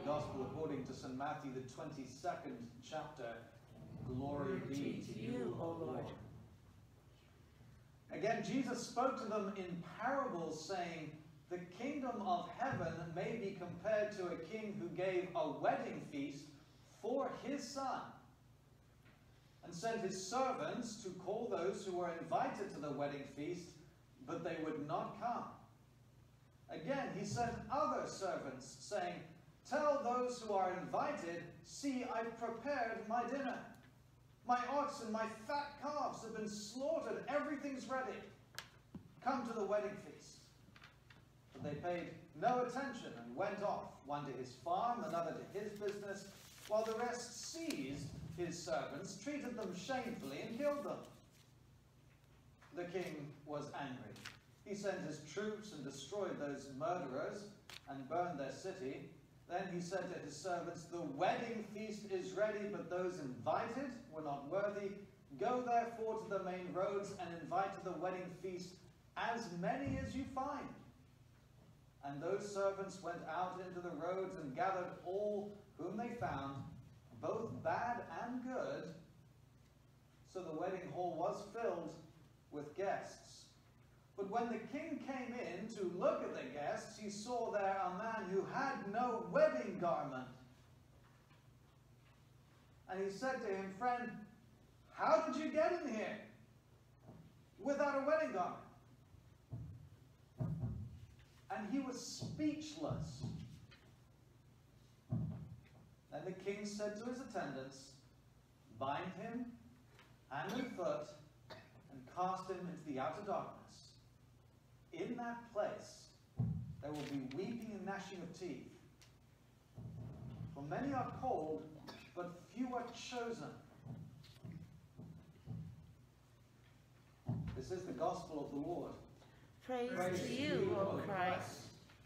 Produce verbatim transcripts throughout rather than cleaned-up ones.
Holy Gospel according to Saint Matthew, the twenty-second chapter. Glory be to you, O Lord. Again, Jesus spoke to them in parables, saying, "The kingdom of heaven may be compared to a king who gave a wedding feast for his son, and sent his servants to call those who were invited to the wedding feast, but they would not come. Again, he sent other servants, saying, 'Tell those who are invited, see, I've prepared my dinner. My oxen, my fat calves have been slaughtered. Everything's ready. Come to the wedding feast.' But they paid no attention and went off, one to his farm, another to his business, while the rest seized his servants, treated them shamefully, and killed them. The king was angry. He sent his troops and destroyed those murderers and burned their city. Then he said to his servants, 'The wedding feast is ready, but those invited were not worthy. Go therefore to the main roads and invite to the wedding feast as many as you find.' And those servants went out into the roads and gathered all whom they found, both bad and good. So the wedding hall was filled with guests. But when the king came in to look at the guests, he saw there a man who had no wedding garment. And he said to him, 'Friend, how did you get in here without a wedding garment?' And he was speechless. Then the king said to his attendants, 'Bind him hand and foot and cast him into the outer darkness. In that place there will be weeping and gnashing of teeth. For many are called, but few are chosen.'" This is the gospel of the Lord. Praise, Praise to you, you, O Christ. Christ.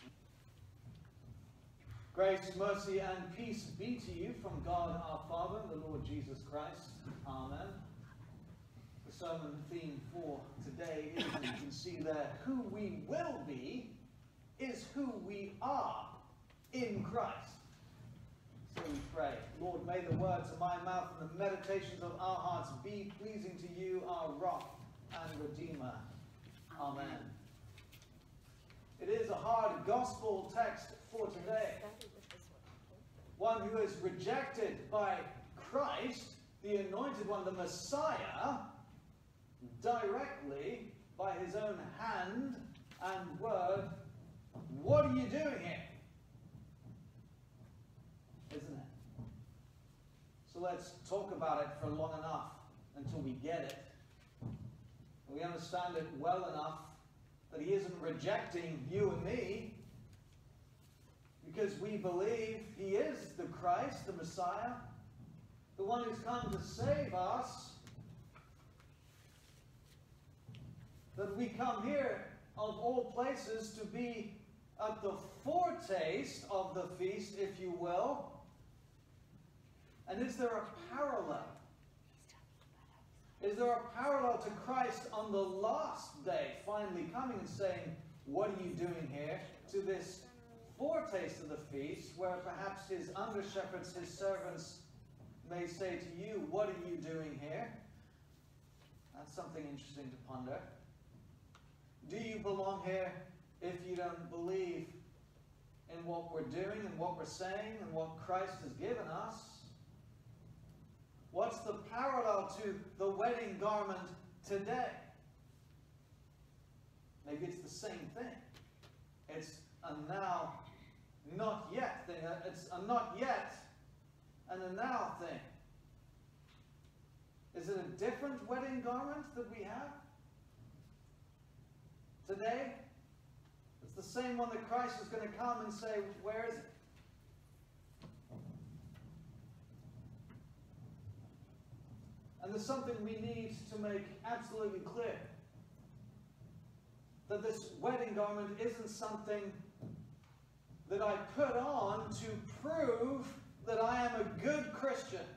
Grace, mercy, and peace be to you from God our Father and the Lord Jesus Christ. Amen. The sermon theme for today is, you can see there, who we will be is who we are in Christ. So we pray. Lord, may the words of my mouth and the meditations of our hearts be pleasing to you, our rock and redeemer. Amen. It is a hard gospel text for today. One who is rejected by Christ, the anointed one, the Messiah, directly by his own hand and word. What are you doing here? Isn't it? So let's talk about it for long enough until we get it. We understand it well enough that he isn't rejecting you and me, because we believe he is the Christ, the Messiah, the one who's come to save us. That we come here, of all places, to be at the foretaste of the feast, if you will. And is there a parallel? Is there a parallel to Christ on the last day, finally coming and saying, "What are you doing here?" to this foretaste of the feast, where perhaps his under-shepherds, his servants, may say to you, "What are you doing here?" That's something interesting to ponder. Do you belong here if you don't believe in what we're doing and what we're saying and what Christ has given us? What's the parallel to the wedding garment today? Maybe it's the same thing. It's a now, not yet thing. It's a not yet and a now thing. Is it a different wedding garment that we have today? It's the same one that Christ is going to come and say, "Where is it?" And there's something we need to make absolutely clear. That this wedding garment isn't something that I put on to prove that I am a good Christian.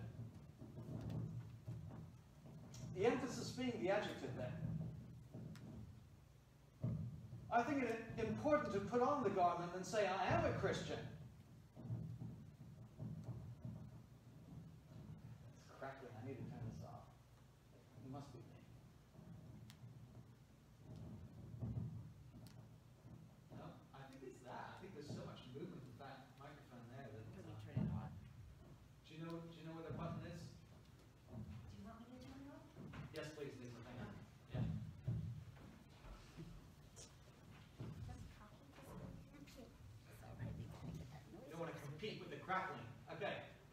The emphasis being the adjective there. I think it's important to put on the garment and say, "I am a Christian." crackling. Okay.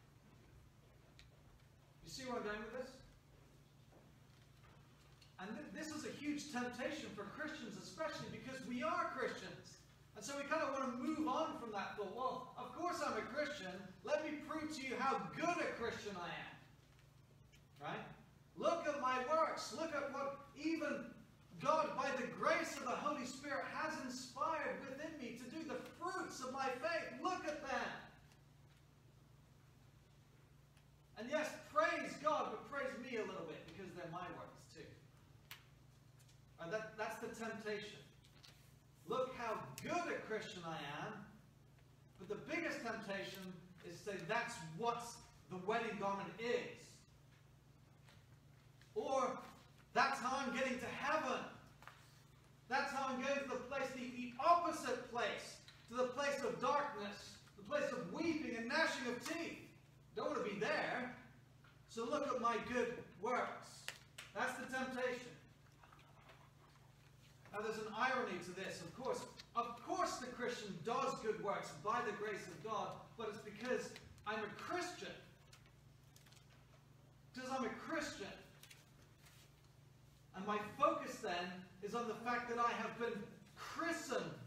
You see where I'm going with this? And th this is a huge temptation for Christians, especially because we are Christians. And so we kind of want to move on from that thought. Well, of course I'm a Christian. Let me prove to you how good a Christian I am. Right? Look at my works. Look at what even God, by the grace of the Holy Spirit, has inspired within me to do the fruits of my faith. Look at them. And yes, praise God, but praise me a little bit, because they're my works too. And that, that's the temptation. Look how good a Christian I am. But the biggest temptation is to say that's what the wedding garment is. Or that's how I'm getting to heaven. That's how I'm going to the place, the, the opposite place, to the place of darkness, the place of weeping and gnashing of teeth. Don't want to be there. So look at my good works. That's the temptation. Now there's an irony to this, of course. Of course the Christian does good works by the grace of God, but it's because I'm a Christian. Because I'm a Christian. And my focus then is on the fact that I have been christened.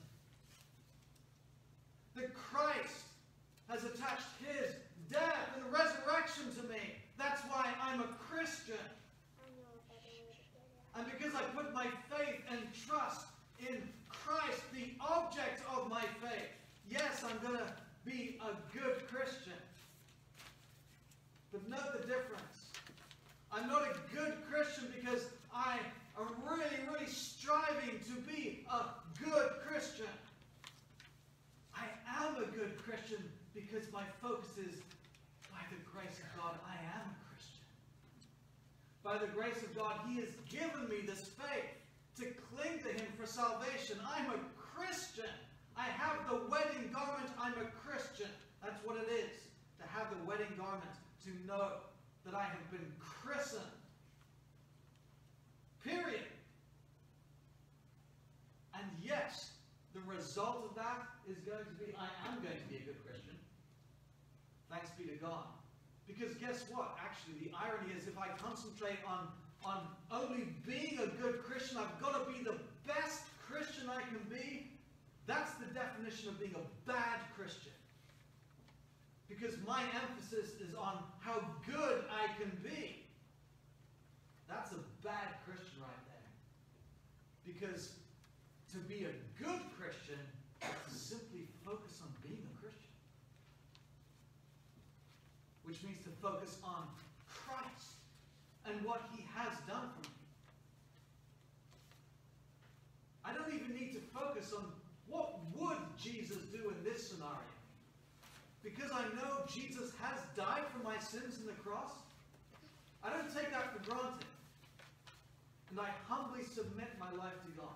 That Christ has attached his death and resurrection to me. That's why I'm a Christian. And because I put my faith and trust in Christ, the object of my faith, yes, I'm going to be a good Christian. But note the difference. I'm not a good Christian because I am really, really striving to be a good Christian. I am a good Christian because my focus is, by the grace of God, I am a Christian. By the grace of God, he has given me this faith to cling to him for salvation. I'm a Christian. I have the wedding garment. I'm a Christian. That's what it is, to have the wedding garment, to know that I have been christened. Period. And yes, the result of that is going to be, I am going to be a good Christian. Thanks be to God. Because guess what? Actually, the irony is if I concentrate on, on only being a good Christian, I've got to be the best Christian I can be, that's the definition of being a bad Christian. Because my emphasis is on how good I can be. That's a bad Christian right there. Because to be a good Christian is to simply focus on being a Christian. Which means to focus on Christ and what he has done for me. I don't even need to focus on what would Jesus do in this scenario. Because I know Jesus has died for my sins on the cross. I don't take that for granted. And I humbly submit my life to God.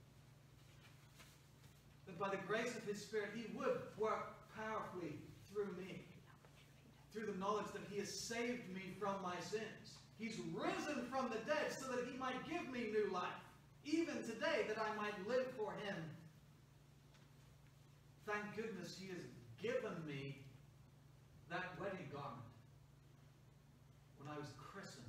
That by the grace of his Spirit, he would work powerfully through me. Through the knowledge that he has saved me from my sins. He's risen from the dead so that he might give me new life. Even today, that I might live for him. Thank goodness he has given me that wedding garment when I was christened.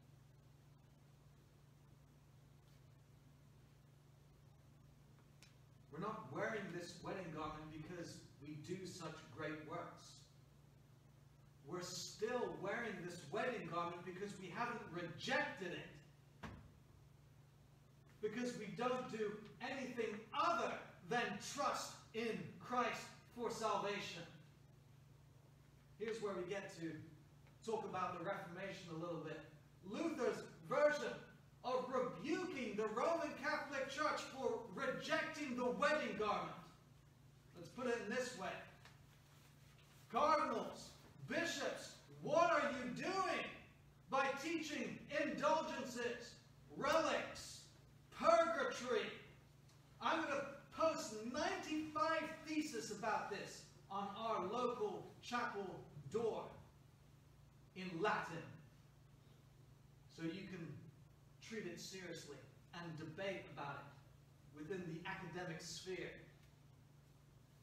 We're not wearing this wedding garment because we do such great works. We're still wearing this wedding garment because we haven't rejected it. Because we don't do anything other than trust in Christ for salvation. Here's where we get to talk about the Reformation a little bit. Luther's version of rebuking the Roman Catholic Church for rejecting the wedding garment. Let's put it in this way. Cardinals, bishops, what are you doing by teaching indulgences, relics, purgatory? I'm going to post ninety-five theses about this on our local chapel door in Latin. So you can treat it seriously and debate about it within the academic sphere.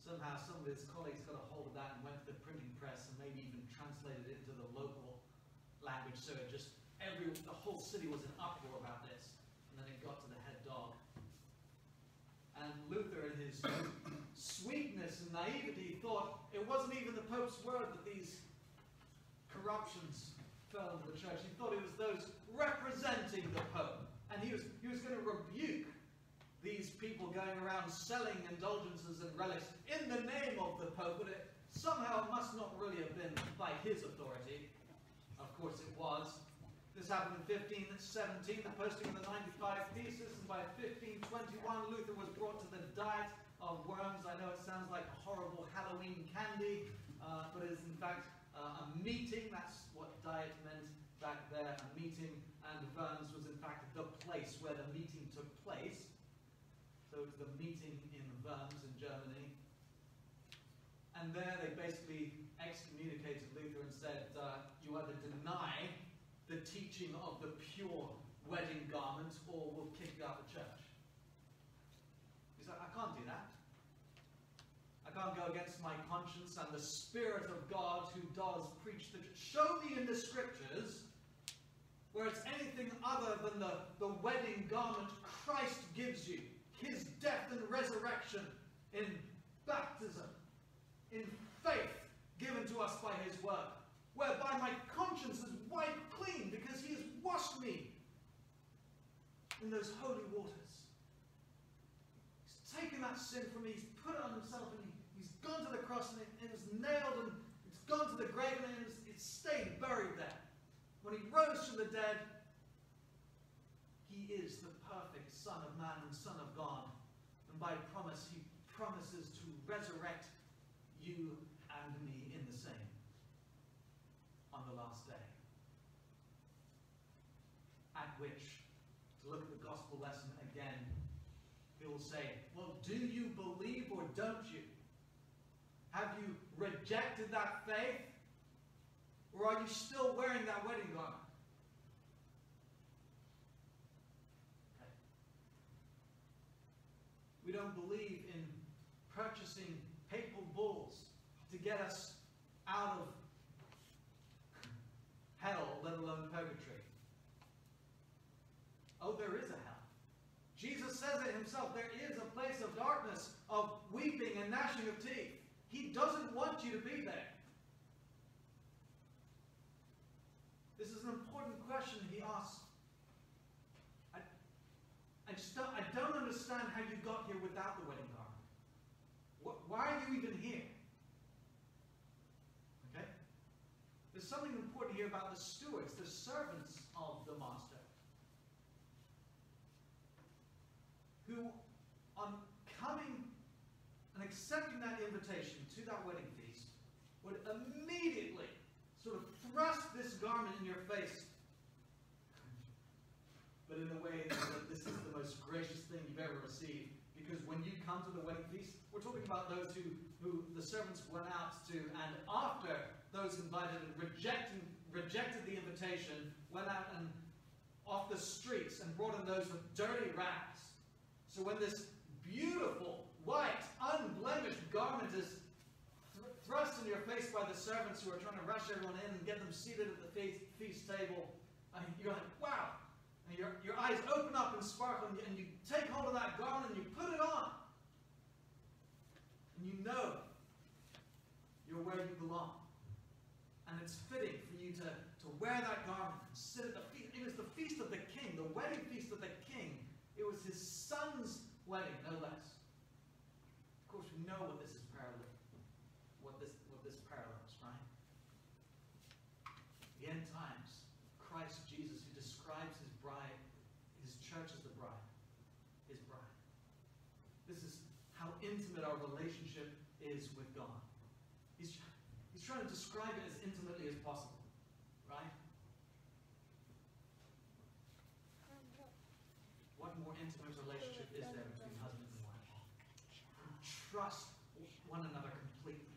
somehow some of his colleagues got a hold of that and went to the printing press and maybe even translated it into the local language, so it just, every, the whole city was in uproar about this. And then it got to the head dog. And Luther, in his sweetness and naivety, thought it wasn't even the Pope's word that these corruptions fell into the church. He thought it was those representing the Pope. And he was, he was going to rebuke these people going around selling indulgences and relics in the name of the Pope, but it somehow must not really have been by his authority. Of course it was. This happened in fifteen seventeen, the posting of the ninety-five Theses, and by fifteen twenty-one Luther was brought to the Diet of Worms. I know it sounds like a horrible Halloween candy, uh, but it is in fact uh, a meeting. That's what Diet meant back there, a meeting, and Worms was in fact the place where the meeting took place. So it was the meeting in Worms in Germany. And there they basically excommunicated Luther and said, uh, you either deny the teaching of the pure wedding garment, or we'll kick you out of the church. He's like, I can't do that. I can't go against my conscience and the Spirit of God who does preach the truth. Show me in the Scriptures where it's anything other than the, the wedding garment Christ gives you. His death and resurrection in baptism, in faith given to us by his word, whereby my conscience is wiped clean because he has washed me in those holy waters. He's taken that sin from me, he's put it on himself, and he, he's gone to the cross, and it, it was nailed, and it's gone to the grave, and it, was, it stayed buried there. When he rose from the dead, he is the perfect Son of Man and Son of God. And by promise, he promises to resurrect you and me in the same on the last day. At which, to look at the gospel lesson again, he will say, well, do you believe or don't you? Have you rejected that faith? Or are you still wearing that wedding garment? Okay. We don't believe in purchasing papal bulls to get us out of hell, let alone purgatory. Oh, there is a hell. Jesus says it himself. There is a place of darkness, of weeping and gnashing of teeth. He doesn't want you to be there. This is an important question he asks. I, I, just don't, I don't understand how you got here without the wedding garment. What, why are you even here? Okay? There's something important here about the stewards, the servants of the master, who, on coming and accepting that invitation to that wedding feast, would immediately sort of thrust this garment in your face, but in a way that this is the most gracious thing you've ever received. Because when you come to the wedding feast, we're talking about those who, who the servants went out to, and after those invited and rejecting, rejected the invitation, went out and off the streets and brought in those with dirty rags. So when this beautiful, white, unblemished garment is thrust in your face by the servants who are trying to rush everyone in and get them seated at the feast, feast table, and you're like, wow! And your, your eyes open up and sparkle, and you, and you take hold of that garment and you put it on. And you know you're where you belong. And it's fitting for you to, to wear that garment and sit at the feast. It was the feast of the king, the wedding feast of the king. It was his son's wedding, no less. Of course, we know what this is parallel. What this, what this parallels, right? The end times, Christ Jesus, who describes his bride, his church as the bride, his bride. This is how intimate our relationship is with God. He's, he's trying to describe it as intimately as possible, right? What more intimate relationship is there between husband and wife? Who trust one another completely.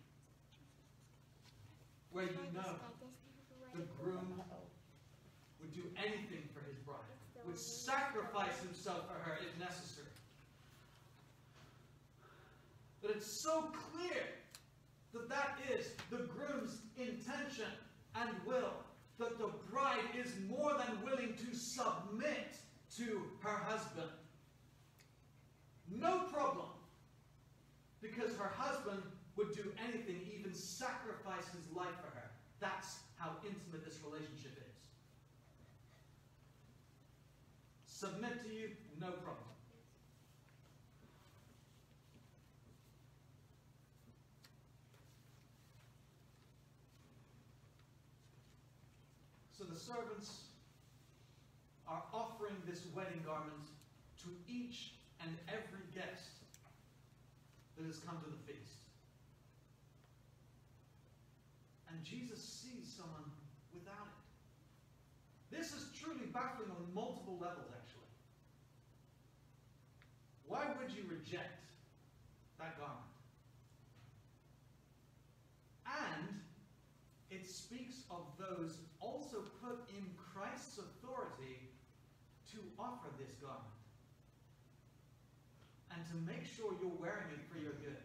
Where you know the groom would do anything for his bride, would sacrifice himself for her if necessary. But it it's so clear that that is the groom's intention and will, that the bride is more than willing to submit to her husband. No problem, because her husband would do anything, even sacrifice his life for her. That's how intimate this relationship is. Submit to you, no problem. So the servants are offering this wedding garment to each and every guest that has come to the feast. And Jesus sees someone without it. This is truly baffling on multiple levels, actually. Why would you reject that garment? And it speaks of those also put in Christ's authority to offer this garment. And to make sure you're wearing it for your good.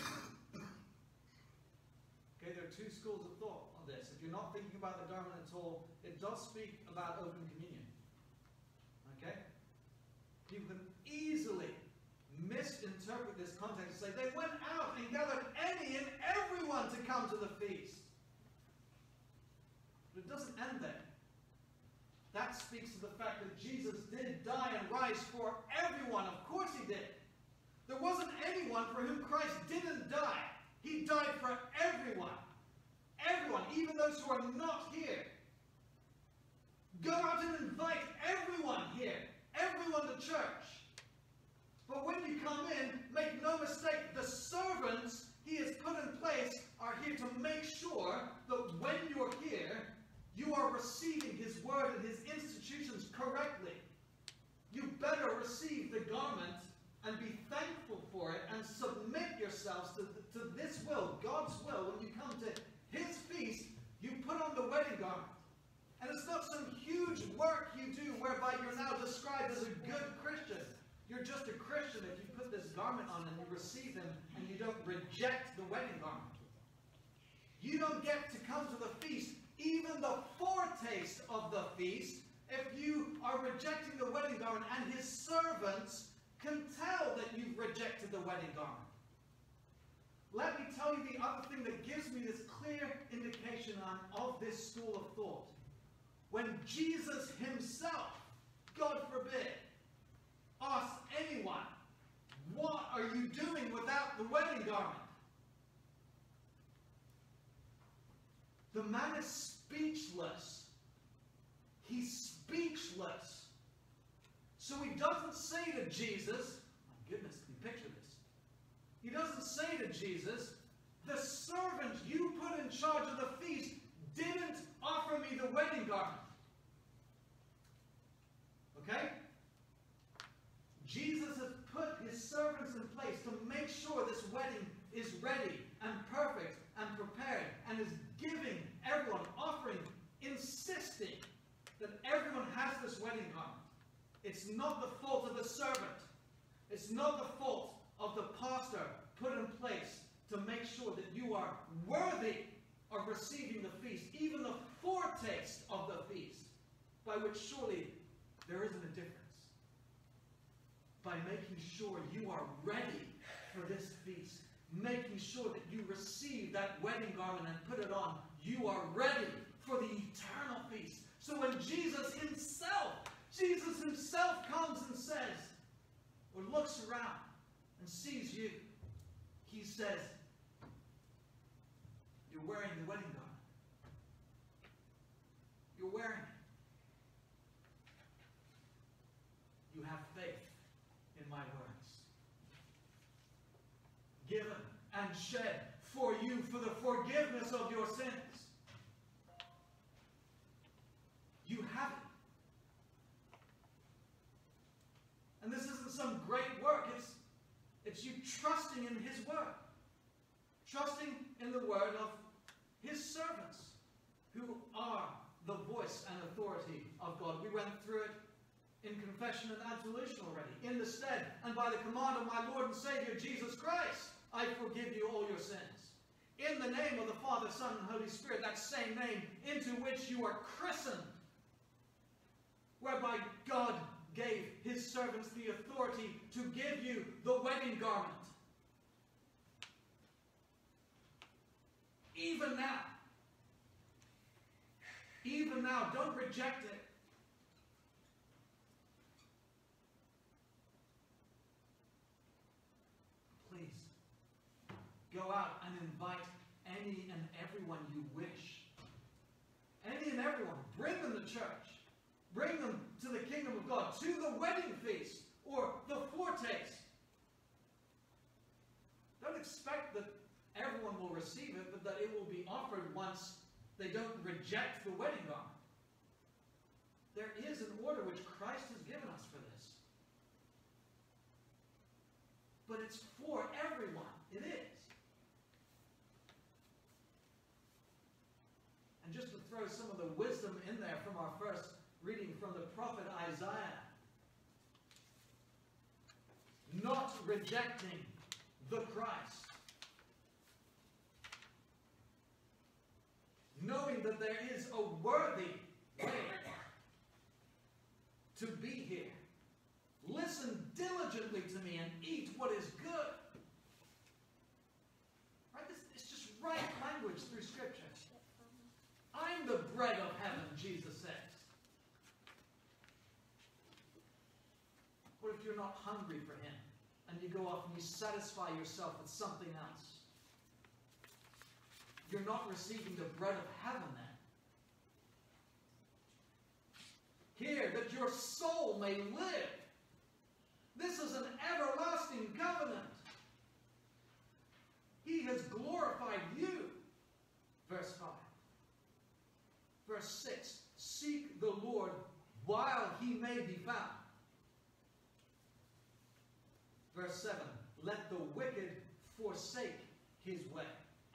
Okay, there are two schools of thought on this. If you're not thinking about the garment at all, it does speak about open communion. Okay? People can easily misinterpret this context and say, they went out and gathered any and everyone to come to the feast. But it doesn't end there. That speaks to the fact that Jesus did die and rise for everyone. Of course he did. There wasn't anyone for whom Christ didn't die. He died for everyone. Everyone, even those who are not here. Go out and invite everyone here. Everyone to church. But when you come in, make no mistake, the servants he has put in place are here to make sure that when you're here, you are receiving his word and his institutions correctly. You better receive the garment and be thankful for it and submit yourselves to, to this will, God's will. When you come to his feast, you put on the wedding garment. And it's not some huge work you do whereby you're now described as a good Christian. You're just a Christian if you put this garment on and you receive him and you don't reject the wedding garment. You don't get to come to the feast, even the foretaste of the feast, if you are rejecting the wedding garment, and his servants can tell that you've rejected the wedding garment. Let me tell you the other thing that gives me this clear indication on, of this school of thought. When Jesus himself, God forbid, asks anyone, what are you doing without the wedding garment? The man is speechless. He's speechless. So he doesn't say to Jesus, my goodness, can you picture this? He doesn't say to Jesus, the servant you put in charge of the feast didn't offer me the wedding garment. Okay? Jesus has put his servants in place to make sure this wedding is ready and perfect and prepared, and is giving everyone, offering, insisting that everyone has this wedding garment. It's not the fault of the servant. It's not the fault of the pastor put in place to make sure that you are worthy of receiving the feast, even the foretaste of the feast, by which surely there isn't a difference. By making sure you are ready for this feast, making sure that you receive that wedding garment and put it on, you are ready for the eternal feast. So when Jesus himself, Jesus himself comes and says, or looks around and sees you, he says, you're wearing the wedding garment. You're wearing it. You have faith in my words. Given and shed for you for the forgiveness of your sins. You have it. And this isn't some great work. It's, it's you trusting in his word. Trusting in the word of his servants, who are the voice and authority of God. We went through it in confession and absolution already. In the stead and by the command of my Lord and Savior Jesus Christ, I forgive you all your sins. In the name of the Father, Son, and Holy Spirit, that same name into which you are christened, whereby God gave his servants the authority to give you the wedding garment. Even now, even now, don't reject it. Please, go out and invite any and everyone you wish. Any and everyone. Bring them to church. Bring them to the kingdom of God, to the wedding feast or the foretaste. Don't expect that everyone will receive it, but that it will be offered once they don't reject the wedding garment. There is an order which Christ has given us for this. But it's for everyone. It is. And just to throw some of the wisdom in there from our first reading from the prophet Isaiah. Not rejecting the Christ. Knowing that there is a worthy way to be here. Listen diligently to me and eat what is good. Right? This, it's just right language through Scripture. I'm the bread of heaven, Jesus says. What if you're not hungry for him and you go off and you satisfy yourself with something else? You're not receiving the bread of heaven then. Here, that your soul may live. This is an everlasting covenant. He has glorified you. Verse five. Verse six. Seek the Lord while he may be found. Verse seven. Let the wicked forsake his way.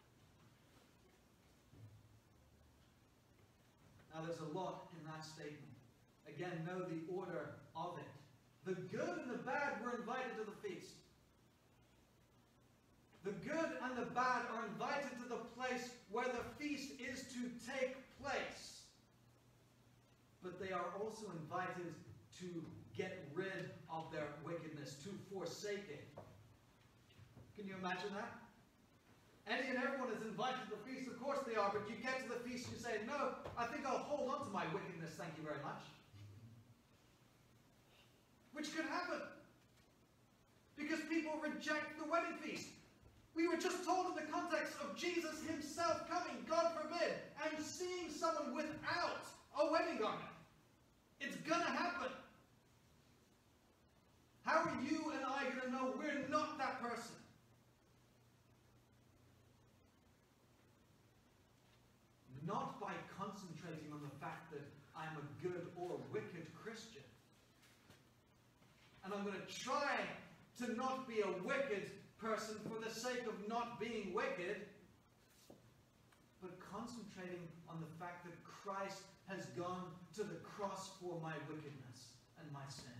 Now there's a lot in that statement. Again, know the order of it. The good and the bad were invited to the feast. The good and the bad are invited to the place where the feast is to take place. But they are also invited to get rid of their wickedness, to forsake it. Can you imagine that? Any and everyone is invited to the feast. Of course they are, but you get to the feast and you say, no, I think I'll hold on to my wickedness, thank you very much. Which could happen. Because people reject the wedding feast. We were just told in the context of Jesus himself coming, God forbid, and seeing someone without a wedding garment. It's going to happen. How are you and I going to know we're not that person? Not by concentrating on the fact that I'm a good or wicked Christian. And I'm going to try to not be a wicked person for the sake of not being wicked, but concentrating on the fact that Christ has gone to the cross for my wickedness and my sin.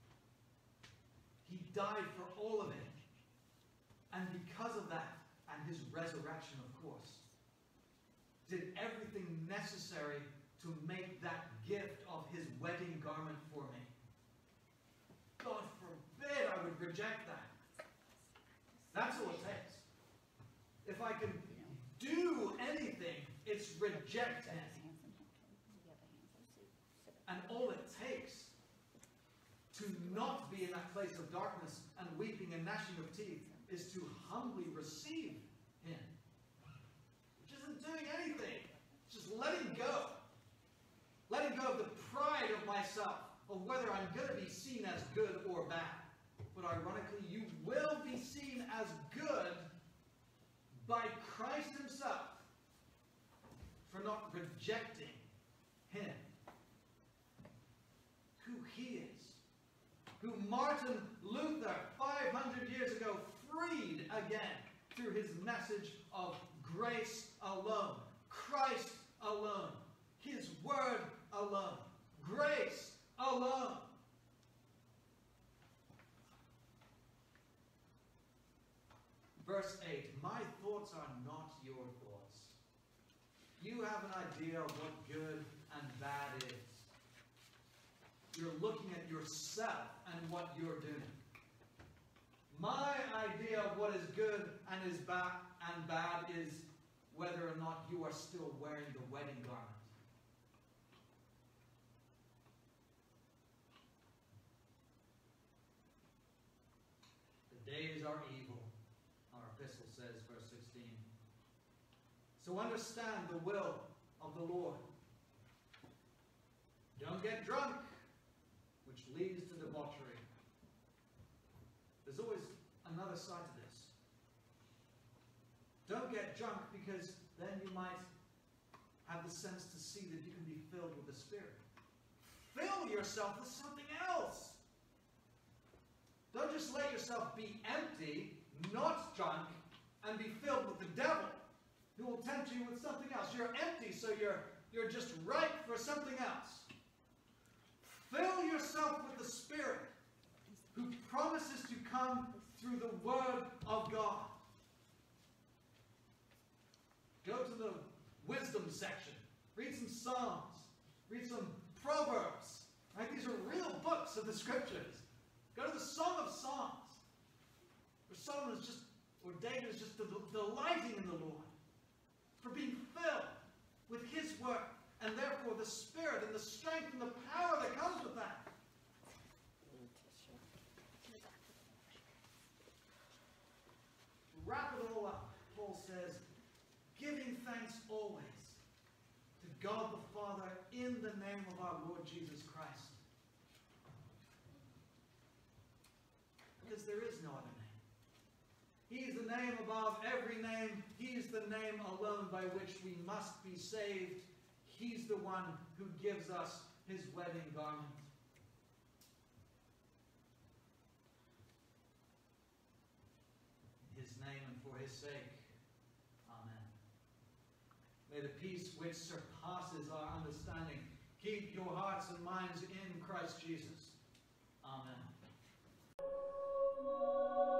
He died for all of it. And because of that, and his resurrection, of course, did everything necessary to make that gift of his wedding garment for me. God forbid I would reject that. That's all it takes. If I can do anything, it's reject it. And all it takes to not be in that place of darkness and weeping and gnashing of teeth is to humbly receive him. Which isn't doing anything. Just letting go. Letting go of the pride of myself, of whether I'm going to be seen as good or bad. But ironically, you will be seen as good by Christ himself for not rejecting him. Who he is. Who Martin Luther, five hundred years ago, freed again through his message of grace alone. Christ alone. His word alone. Grace alone. Verse eight, my thoughts are not your thoughts. You have an idea of what good and bad is. You're looking at yourself and what you're doing. My idea of what is good and is bad and bad is whether or not you are still wearing the wedding garment. The days are evil, our epistle says, verse sixteen. So understand the will of the Lord. Don't get drunk, which leads to debauchery. There's always another side to this. Don't get drunk, because then you might have the sense to see that you can be filled with the Spirit. Fill yourself with something else. Don't just let yourself be empty, not drunk, and be filled with the devil, who will tempt you with something else. You're empty, so you're, you're just ripe for something else. Fill yourself with the Spirit, who promises to come through the Word of God. Go to the wisdom section. Read some Psalms. Read some Proverbs. Right? These are real books of the Scriptures. Go to the Song of Songs, where Solomon is just, or David is just delighting in the Lord, for being filled with His Word, and therefore the Spirit and the strength and the power that comes with that. To wrap it all up, Paul says, giving thanks always to God the Father in the name of our Lord Jesus Christ. Because there is no other name. He is the name above every name. He is the name alone by which we must be saved. He's the one who gives us His wedding garment. In His name and for His sake. Amen. May the peace which surpasses our understanding keep your hearts and minds in Christ Jesus. Amen.